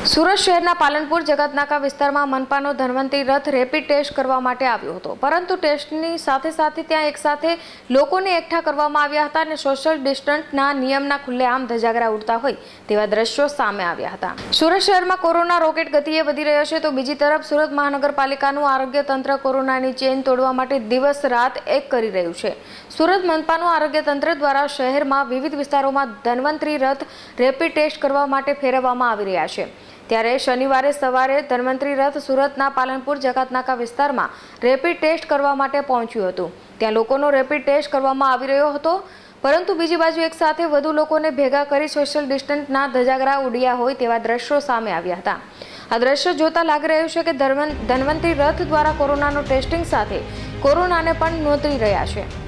સુરત શહેરના પાલનપુર જગતનાકા વિસ્તારમાં મનપાનો ધન્વંતરી રથ રેપિડ ટેસ્ટ કરવા માટે આવ્યો હતો, પરંતુ ટેસ્ટની સાથે સાથે ત્યાં એકસાથે લોકોને એકઠા કરવામાં આવ્યા હતા અને સોશિયલ ડિસ્ટન્સના નિયમના ખુલ્લેઆમ ધજાગરા ઉડતા હોય તેવા દ્રશ્યો સામે આવ્યા હતા। સુરત શહેરમાં કોરોના રોકેટ ગતિએ વધી રહ્યો છે, તો બીજી તરફ સુરત મહાનગરપાલિકાનું આરોગ્ય તંત્ર કોરોનાની ચેઇન તોડવા માટે દિવસ રાત એક કરી રહ્યું છે। સુરત મનપાનું આરોગ્ય તંત્ર દ્વારા શહેરમાં વિવિધ વિસ્તારોમાં ધન્વંતરી રથ રેપિડ ટેસ્ટ કરવા માટે ફેરવવામાં આવી રહ્યા છે। ત્યારે શનિવારે સવારે ધન્વંતરી રથ સુરતના પાલનપુર જકાતનાકા વિસ્તારમાં રેપિડ ટેસ્ટ કરવા માટે પહોંચ્યું હતું। ત્યાં લોકોનો રેપિડ ટેસ્ટ કરવામાં આવી રહ્યો હતો, પરંતુ બીજી બાજુ એક સાથે વધુ લોકોને ભેગા કરી સોશિયલ ડિસ્ટન્સના ધજાગરા ઉડ્યા હોય તેવા દ્રશ્યો સામે આવ્યા હતા। આ દ્રશ્યો જોતા લાગી રહ્યું છે કે ધન્વંતરી રથ દ્વારા કોરોનાનો ટેસ્ટિંગ સાથે કોરોનાને પણ નોંધી રહ્યા છે।